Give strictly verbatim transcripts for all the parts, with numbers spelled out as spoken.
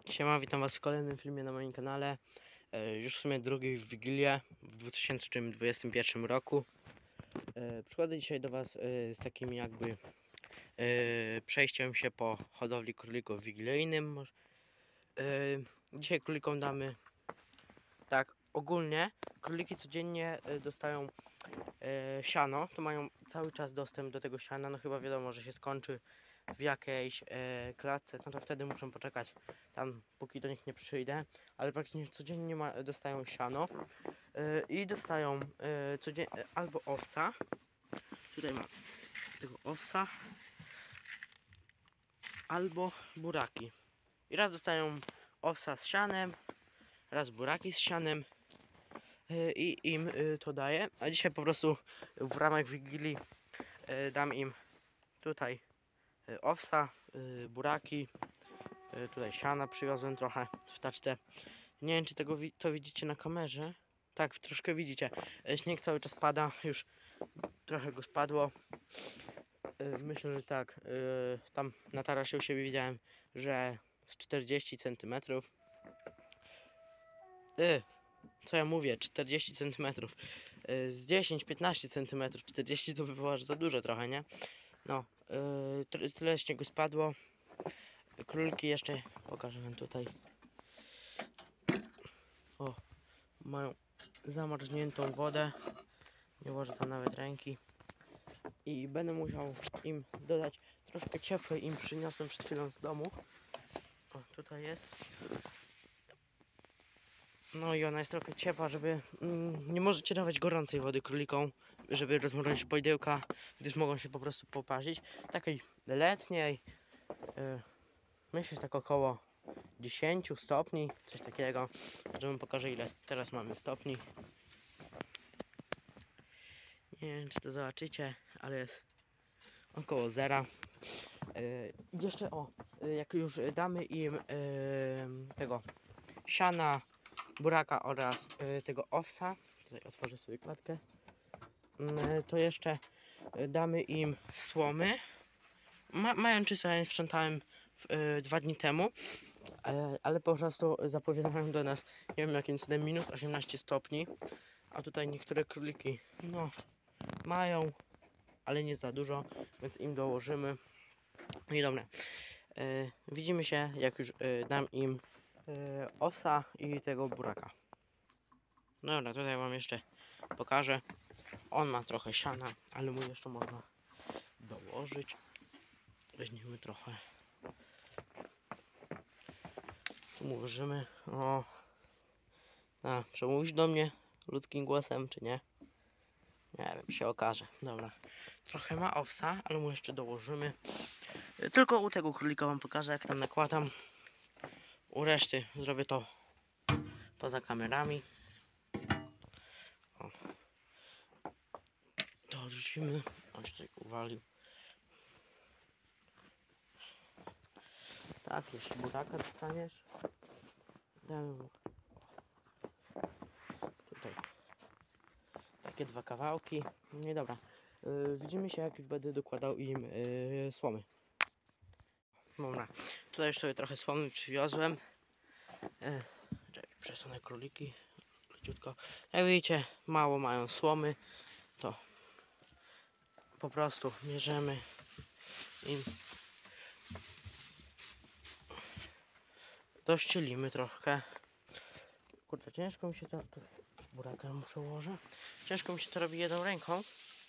Siema, witam was w kolejnym filmie na moim kanale. E, już w sumie drugi w Wigilię w dwa tysiące dwudziestym pierwszym roku. E, przychodzę dzisiaj do was e, z takim jakby e, przejściem się po hodowli królików wigilijnym. E, dzisiaj królikom damy tak ogólnie. Króliki codziennie e, dostają e, siano, to mają cały czas dostęp do tego siana, no chyba wiadomo, że się skończy w jakiejś e, klatce, no to wtedy muszą poczekać tam, póki do nich nie przyjdę, ale praktycznie codziennie ma, dostają siano e, i dostają e, codziennie albo owsa, tutaj mam tego owsa, albo buraki. I raz dostają owsa z sianem, raz buraki z sianem e, i im e, to daję, a dzisiaj po prostu w ramach Wigilii e, dam im tutaj owsa, y, buraki, y, tutaj siana przywiozłem trochę w taczce. Nie wiem, czy tego wi to widzicie na kamerze. Tak, troszkę widzicie. Śnieg cały czas pada, już trochę go spadło. Y, myślę, że tak. Y, tam na tarasie u siebie widziałem, że z czterdzieści centymetrów. Y, co ja mówię? czterdzieści centymetrów. Y, z dziesięć piętnaście centymetrów. czterdzieści to by było aż za dużo trochę, nie? No, yy, tyle śniegu spadło. Króliki jeszcze pokażę wam tutaj. O, mają zamarzniętą wodę. Nie włożę tam nawet ręki. I będę musiał im dodać troszkę ciepłej. Im przyniosłem przed chwilą z domu. O, tutaj jest. No i ona jest trochę ciepła, żeby... Mm, nie możecie dawać gorącej wody królikom, żeby rozmrozić poidełka, gdyż mogą się po prostu poparzyć. Takiej letniej, yy, myślę, że tak około dziesięć stopni, coś takiego. Że wam pokażę, ile teraz mamy stopni. Nie wiem, czy to zobaczycie, ale jest około zera. Yy, jeszcze o, yy, jak już damy im yy, tego siana, buraka oraz yy, tego owsa, tutaj otworzę sobie klatkę, yy, to jeszcze yy, damy im słomy. Ma, mają czysto, ja nie sprzątałem w, yy, dwa dni temu, yy, ale po prostu zapowiadają do nas, nie wiem jakim cudem, minus osiemnaście stopni, a tutaj niektóre króliki, no, mają, ale nie za dużo, więc im dołożymy. No i dobra, yy, widzimy się, jak już yy, dam im yy, owsa i tego buraka. Dobra, tutaj wam jeszcze pokażę. On ma trochę siana, ale mu jeszcze można dołożyć. Weźmiemy trochę. Tu mu włożymy. O, a, przemówisz do mnie ludzkim głosem, czy nie? Nie wiem, się okaże. Dobra. Trochę ma owsa, ale mu jeszcze dołożymy. Tylko u tego królika wam pokażę, jak tam nakładam. U reszty zrobię to poza kamerami. O. To odrzucimy. On się tutaj uwalił. Tak, jeszcze buraka dostaniesz. Damy mu tutaj takie dwa kawałki. No i dobra. Yy, widzimy się, jak już będę dokładał im yy, słomy. Dobra. Tutaj już sobie trochę słomy przywiozłem. Yy, czekaj, przesunę króliki. Leciutko. Jak widzicie, mało mają słomy. To po prostu bierzemy im, dościelimy trochę. Kurczę, ciężko mi się to... Tu buraka muszę ułożyć. Ciężko mi się to robi jedną ręką.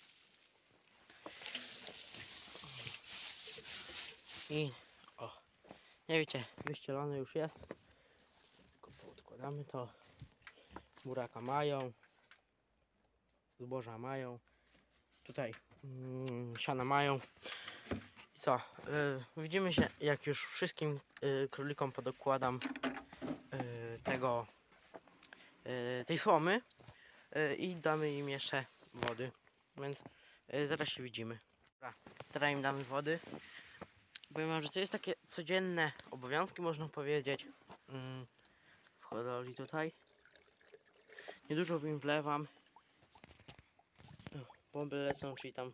I o, nie wiecie, wyścielony już jest. Tylko podkładamy to. Buraka mają. Zboża mają. Tutaj mm, siana mają. I co? Yy, widzimy się, jak już wszystkim yy, królikom podokładam yy, tego yy, tej słomy yy, i damy im jeszcze wody. Więc yy, zaraz się widzimy. Dobra, teraz im damy wody. Powiem wam, że to jest takie codzienne obowiązki, można powiedzieć, yy, w hodowli tutaj. Niedużo w nim wlewam. Bomby lecą, czyli tam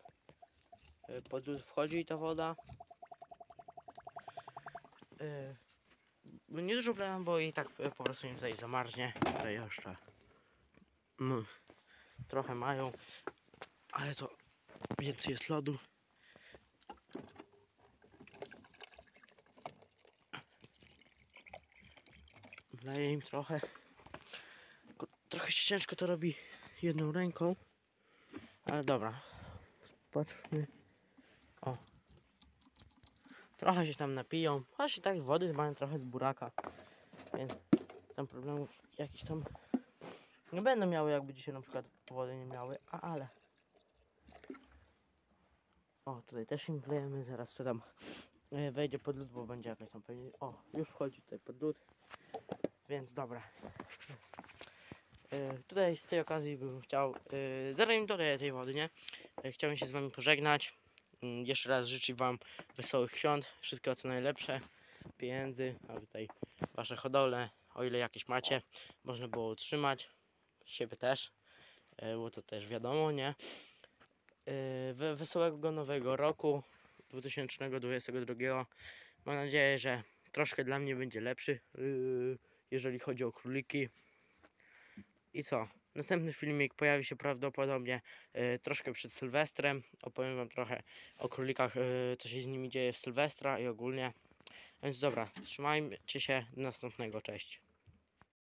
pod lód wchodzi ta woda. Yy, nie dużo wlewam, bo i tak po prostu im tutaj zamarznie. Tutaj jeszcze no, trochę mają, ale to więcej jest lodu. Wleję im trochę. Trochę się ciężko to robi jedną ręką, ale dobra. Patrzmy. O. Trochę się tam napiją, chociaż i tak wody mają trochę z buraka, więc tam problemów jakichś tam nie będą miały, jakby dzisiaj na przykład wody nie miały, a ale o, tutaj też im wlejemy, zaraz to tam e, wejdzie pod lód, bo będzie jakaś tam pewnie, o, już wchodzi tutaj pod lód, więc dobra. E, tutaj z tej okazji bym chciał, e, zanim doleję tej wody, nie? E, chciałbym się z wami pożegnać. Jeszcze raz życzę wam wesołych świąt, wszystkiego co najlepsze, pieniędzy, a tutaj wasze hodowle, o ile jakieś macie, można było utrzymać, siebie też, bo to też wiadomo, nie? Wesołego nowego roku dwa tysiące dwudziestego drugiego. Mam nadzieję, że troszkę dla mnie będzie lepszy, jeżeli chodzi o króliki. I co? Następny filmik pojawi się prawdopodobnie y, troszkę przed Sylwestrem. Opowiem wam trochę o królikach, y, co się z nimi dzieje w Sylwestra i ogólnie. Więc dobra, trzymajcie się, do następnego, cześć.